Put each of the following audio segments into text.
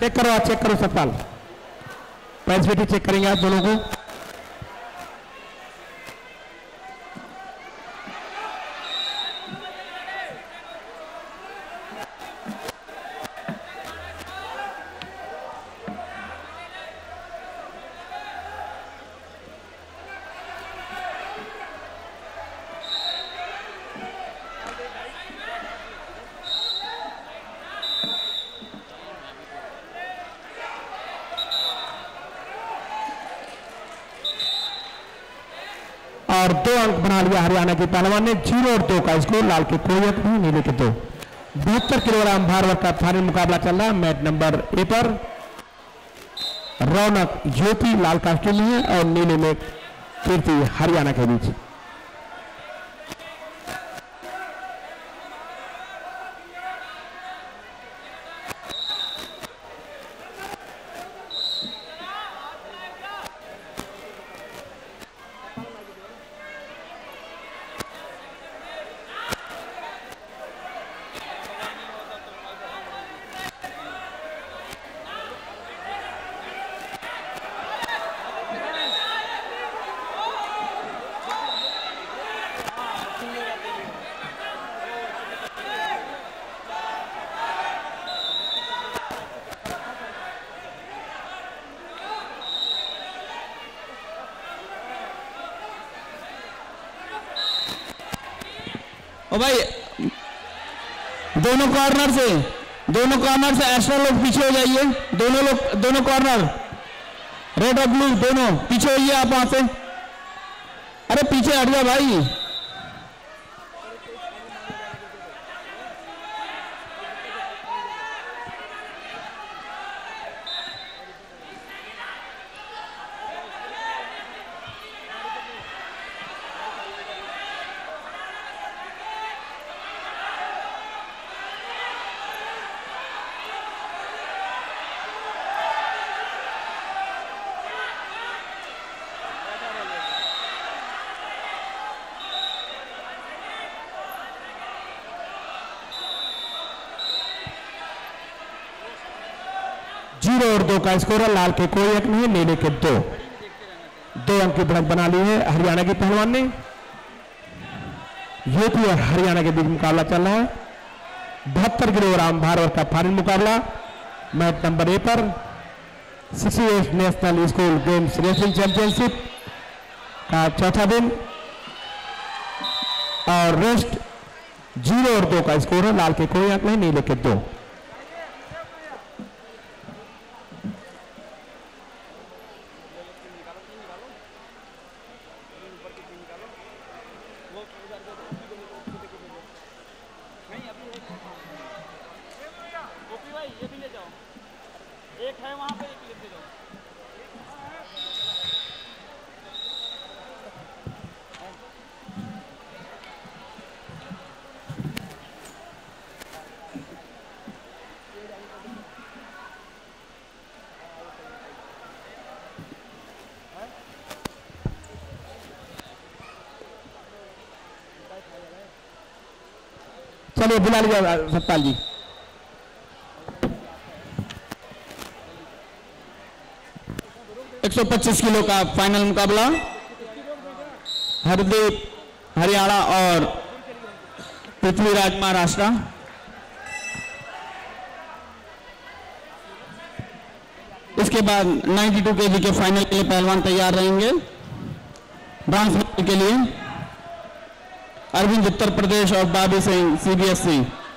Check करो Satpal, पैंसिटी check करेंगे आप दोनों को। और 2 अंक बना लिया हरियाणा के पहलवान ने। 0 और 2 का स्कोर, लाल के कोई एक नहीं, नीले के 2। 72 किलोग्राम भार वर्ग का फाइनल मुकाबला चल रहा है। मैच नंबर ए पर रौनक ज्योति लाल कास्ट्यूम में है और नीले में कीर्ति हरियाणा के बीच। ओ भाई, दोनों कॉर्नर से एक्स्ट्रा लोग पीछे हो जाइए। दोनों कॉर्नर, रेड और ब्लू दोनों पीछे होइए आप वहां से। अरे पीछे हट जा भाई। और 2 का स्कोर है, लाल के कोई एक नहीं, नीले के 2। 2 अंक की बढ़त बना ली है हरियाणा के पहलवान ने। यूपी और हरियाणा के बीच मुकाबला चल रहा है। 72 किलोग्राम भार वर्ग का फाइनल मुकाबला मैच नंबर ए पर 68 national school games wrestling championship का चौथा दिन और रेस्ट। 0 और 2 का स्कोर है, लाल के कोई अंक नहीं, नीले के 2। चलिए बुला लीजिए सतपाल जी। एक 125 किलो का फाइनल मुकाबला हरदीप हरियाणा और पृथ्वीराज महाराष्ट्र। इसके बाद 92 केजी के फाइनल के लिए पहलवान तैयार रहेंगे। ब्रांज मेडल के लिए अरविंद उत्तर प्रदेश और बाबी सिंह CBSE।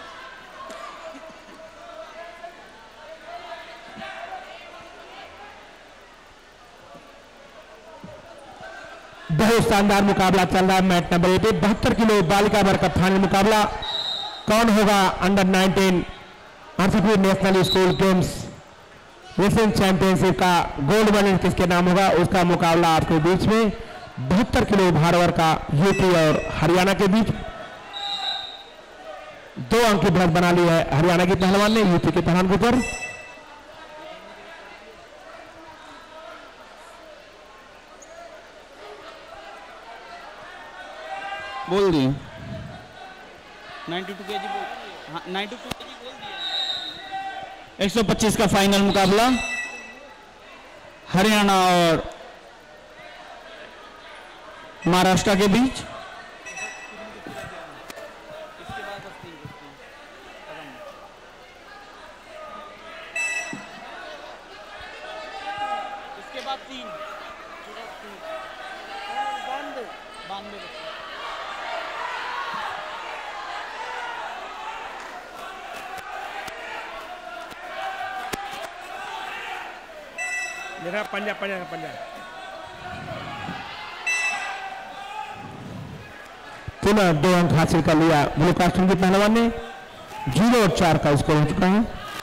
बहुत शानदार मुकाबला चल रहा है मैच नंबर 8 पे। 72 किलो बालिका वर्ग का फाइनल मुकाबला कौन होगा under 19 RCP national school games wrestling championship का गोल्ड मेडल किसके नाम होगा, उसका मुकाबला आपके बीच में। 72 किलो भार वर्ग का यूपी और हरियाणा के बीच। 2 अंक की बढ़त बना ली है हरियाणा के पहलवान ने यूपी के पहलवान के ऊपर। बोल दी 92 केजी बोल, हाँ 92 केजी बोल दिया। 125 का फाइनल मुकाबला हरियाणा और महाराष्ट्र के बीच। पंजाब पंजाब पंजाब पुनः 2 अंक हासिल कर लिया ब्लू कास्टिंग के पहलवान ने। 0-4 का स्कोर हो चुका है।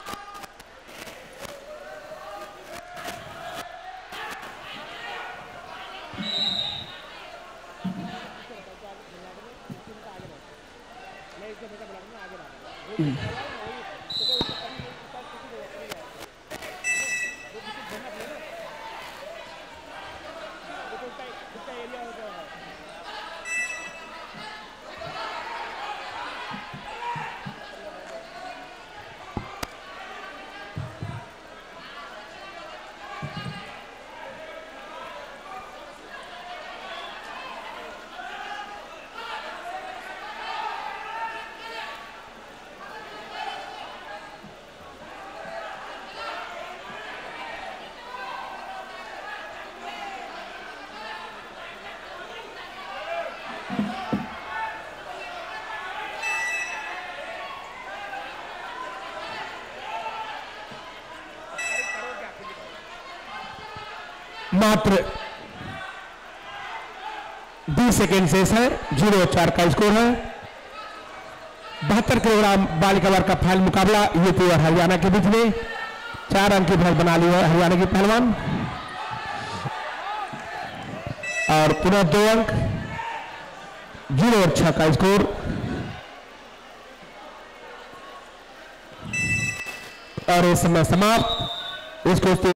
मात्र 20 सेकेंड शेष है। 0-4 का स्कोर है। 72 किलोग्राम बालिका वर्ग का फाइनल मुकाबला यूपी और हरियाणा के बीच में। 4 अंक की बढ़त बना ली है हरियाणा की पहलवान और पुनः 2 अंक। 0-6 का स्कोर और इस समय समाप्त। इसको